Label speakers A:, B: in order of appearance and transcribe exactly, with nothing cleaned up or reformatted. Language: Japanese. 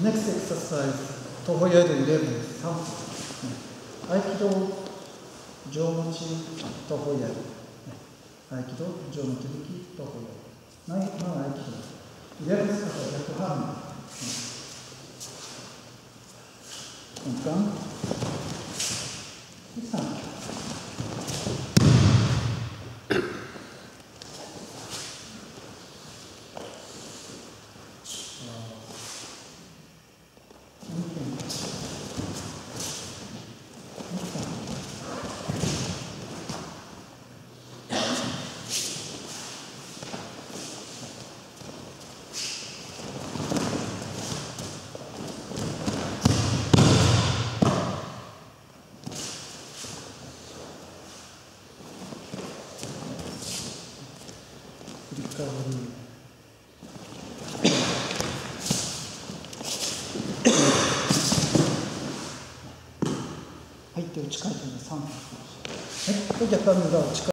A: next exercise, 徒歩ヤイドじゅういち、さん分。合気道、上持ち、徒歩ヤイド。合気道、上持ち引き、徒歩ヤイド。ない、まあ合気道。じゅういちexercise、逆半分。瞬間。さん。はい、手を近いとさん。はい、逆側の裏を近い。